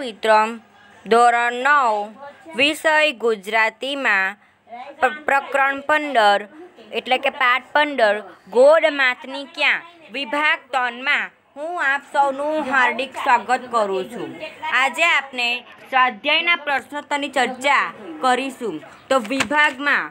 મિત્રો ધોરણ 9 વિષય ગુજરાતીમાં પ્રકરણ 15 એટલે કે પાઠ 15 ગોળ માથની ક્યાં વિભાગ 3માં હું આપ સૌનું હાર્દિક સ્વાગત કરું છું। આજે આપણે સ્વાધ્યાયના પ્રશ્નોત્તરની ચર્ચા કરીશું। તો વિભાગમાં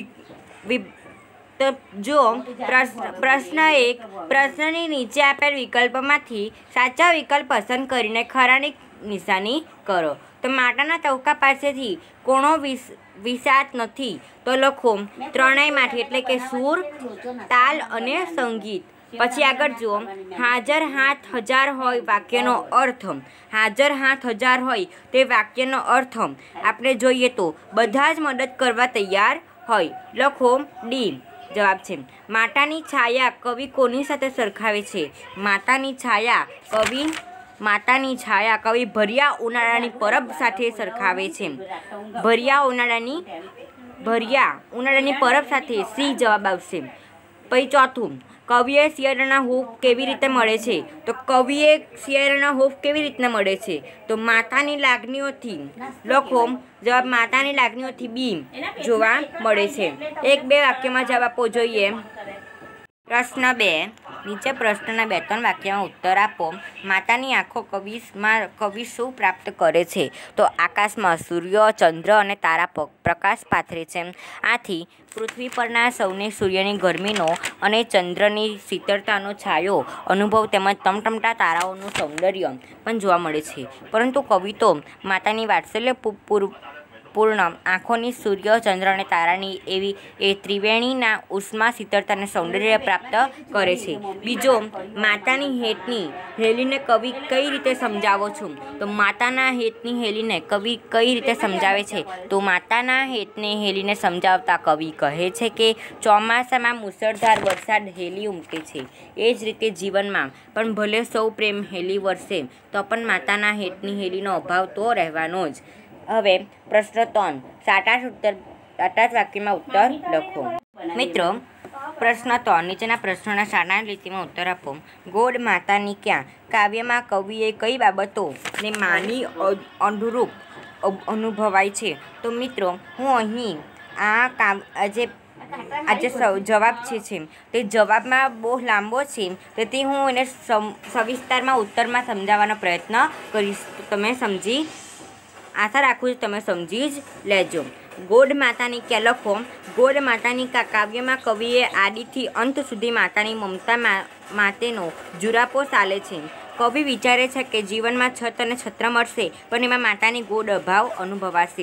તો જો પ્રશ્ન 1 પ્રશ્નની નીચે આપેલ વિકલ્પોમાંથી સાચા વિકલ્પ પસંદ કરીને ખરાની નિશાની કરો। તો માટાના ચૌકા પાસેથી કોણો વિસાત નથી તો લખો ત્રણેયમાંથી એટલે કે સુર, તાલ અને સંગીત। પછી આગળ જુઓ હાજર હાથ હજાર હોય વાક્યનો અર્થ। હાજર હાથ હજાર હોય તે વાક્યનો અર્થ આપણે જોઈએ તો બધા જ મદદ કરવા તૈયાર હોય। લખો ડી જવાબ છે। માતાની છાયા કવિ કોની સાથે સરખાવે છે? માતાની છાયા કવિ ભર્યા ઉનાળાની પરબ સાથે સરખાવે છે। ભર્યા ઉનાળાની પરબ સાથે સી જવાબ આવશે। પછી ચોથું કવિએ શિયાળાના હૂંફ કેવી રીતે મળે છે? તો કવિએ શિયાળાના હૂંફ કેવી રીતના મળે છે? તો માતાની લાગણીઓથી। લખો જવાબ માતાની લાગણીઓથી બી જોવા મળે છે। 1-2 વાક્યમાં જવાબ આપવો જોઈએ। પ્રશ્ન 2 નીચે પ્રશ્નના 2-3 વાક્યમાં ઉત્તર આપો। માતાની આંખો કવિ શું પ્રાપ્ત કરે છે? તો આકાશમાં સૂર્ય, ચંદ્ર અને તારા પ્રકાશ પાથરે છે। આથી પૃથ્વી પરના સૌને સૂર્યની ગરમીનો અને ચંદ્રની શીતળતાનો છાયો અનુભવ તેમજ ટમટમતા તારાઓનું સૌંદર્ય પણ જોવા મળે છે। પરંતુ કવિ તો માતાની વાત્સલ્યપૂર્ણ આંખોની સૂર્ય, ચંદ્ર અને તારાની એવી એ ત્રિવેણીના ઉષ્મા, શીતળતા અને સૌંદર્ય પ્રાપ્ત કરે છે। બીજો માતાની હેતની હેલીને કવિ કઈ રીતે સમજાવો છો? તો માતાના હેતની હેલીને કવિ કઈ રીતે સમજાવે છે? તો માતાના હેતને હેલીને સમજાવતા કવિ કહે છે કે ચોમાસામાં મુશળધાર વરસાદ હેલી ઉમટે છે, એ જ રીતે જીવનમાં પણ ભલે સૌ પ્રેમ હેલી વરસે તો પણ માતાના હેતની હેલીનો અભાવ તો રહેવાનો જ। હવે પ્રશ્ન 3 સાટા વાક્યમાં ઉત્તર લખો। મિત્રો પ્રશ્ન 3 નીચેના પ્રશ્નોના સાટા લીટીમાં ઉત્તર આપો। ગોળ માતાની ક્યાં કાવ્યમાં કવિએ કઈ બાબતોને માની અનુરૂપ અનુભવાય છે? તો મિત્રો હું અહીં આજે જવાબ છે તે જવાબમાં બહુ લાંબો છે, તેથી હું એને સવિસ્તારમાં ઉત્તરમાં સમજાવવાનો પ્રયત્ન કરીશ। તમે આશા રાખું છું તમે સમજી જ લેજો। ગોળ માતાની ક્યાં લખો ગોળ માતાની કાવ્યમાં કવિએ આદિથી અંત સુધી માતાની મમતા માટેનો જુરાપો ચાલે છે। કવિ વિચારે છે કે જીવનમાં છત અને છત્ર મળશે પણ એમાં માતાની ગોળ અભાવ અનુભવાશે।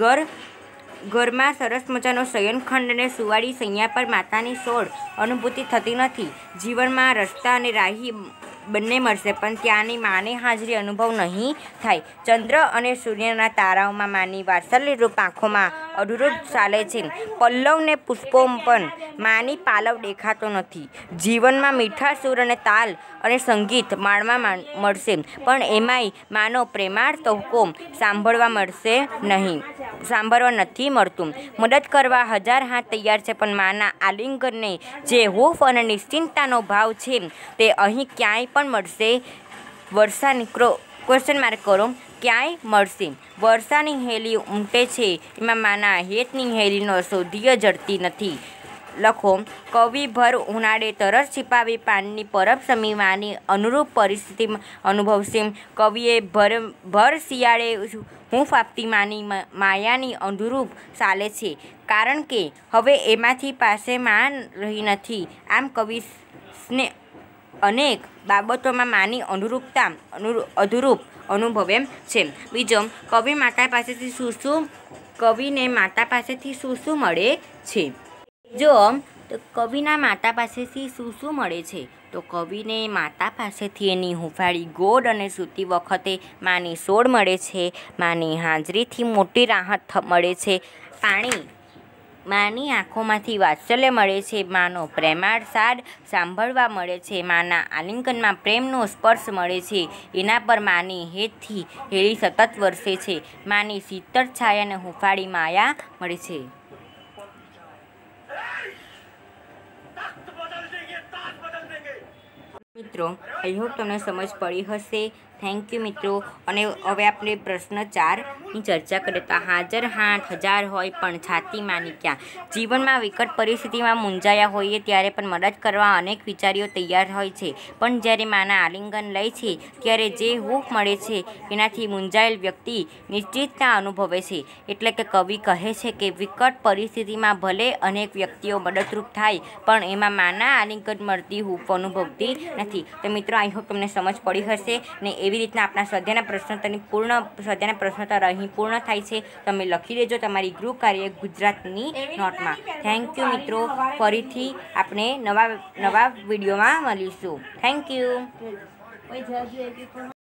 ઘરમાં સરસ મજાનો શયનખંડ અને સુવાડી સૈયા પર માતાની સોળ અનુભૂતિ થતી નથી। જીવનમાં રસ્તા અને રાહી બંને મળશે પણ ત્યાંની માની હાજરી અનુભવ નહીં થાય। ચંદ્ર અને સૂર્યના તારાઓમાં માની વાત્સલ્યરૂપ આંખોમાં અનુરૂપ ચાલે છે। પલ્લવ ને પુષ્પો પણ માની પાલવ દેખાતો નથી। જીવનમાં મીઠા સૂર અને તાલ અને સંગીત માણવા મળશે પણ એમાંય માનો પ્રેમાળ તહુકો સાંભળવા નથી મળતું। મદદ કરવા હજાર હાથ તૈયાર છે પણ માના આલિંગનને જે હૂંફ અને નિશ્ચિંતતાનો ભાવ છે તે અહીં ક્યાંય પણ મળશે? ક્યાંય મળશે? વર્ષાની હેલી ઉમટે છે એમાં માના હેતની હેલીનો શોધીય જડતી નથી। લખો કવિ ભર ઉનાળે તરસ છિપાવી પાનની પરબ સમી માની અનુરૂપ પરિસ્થિતિ અનુભવશે। કવિએ ભર શિયાળે હૂંફ આપતી માની માયાની અનુરૂપ ચાલે છે કારણ કે હવે એમાંથી પાસે માન રહી નથી। આમ કવિને અનેક બાબતોમાં માની અનુરૂપ અનુભવે છે। બીજો કવિને માતા પાસેથી શું મળે છે? જો તો કવિના માતા પાસેથી શું મળે છે? તો કવિને માતા પાસેથી એની હૂંફાળી ગોળ અને સૂતી વખતે માની સોળ મળે છે। માની હાજરીથી મોટી રાહત મળે છે। માની આંખોમાંથી વાત્સલ્ય મળે છે। માનો પ્રેમાળ સાદ સાંભળવા મળે છે। માના આલિંગનમાં પ્રેમનો સ્પર્શ મળે છે। એના પર માની હેતથી હેલી સતત વરસે છે। માની શીતળ છાયાને હૂંફાળી માયા મળે છે। મિત્રો આઈ હોપ તમને સમજ પડી હશે। થેન્ક યુ મિત્રો। અને હવે આપણે પ્રશ્ન 4ની ચર્ચા કરીએ તો હાજર હાથ હજાર હોય પણ છાતી માની ક્યાં। જીવનમાં વિકટ પરિસ્થિતિમાં મૂંઝાયા હોઈએ ત્યારે પણ મદદ કરવા અનેક વિચારીઓ તૈયાર હોય છે, પણ જ્યારે માના આલિંગન લે છે ત્યારે જે હૂંફ મળે છે એનાથી મૂંઝાયેલ વ્યક્તિ નિશ્ચિતતા અનુભવે છે। એટલે કે કવિ કહે છે કે વિકટ પરિસ્થિતિમાં ભલે અનેક વ્યક્તિઓ મદદરૂપ થાય પણ એમાં માના આલિંગન મળતી હૂંફ અનુભવતી નથી। તો મિત્રો આઈ હોપ તમને સમજ પડી હશે ને એવી રીતના આપણા સ્વાધ્યાયના પ્રશ્નોત્તર અહીં પૂર્ણ થાય છે। તમે લખી દેજો તમારી ગૃહ કાર્ય ગુજરાતની નોટમાં। થેન્ક યુ મિત્રો। ફરીથી આપણે નવા વિડીયોમાં મળીશું। Thank you.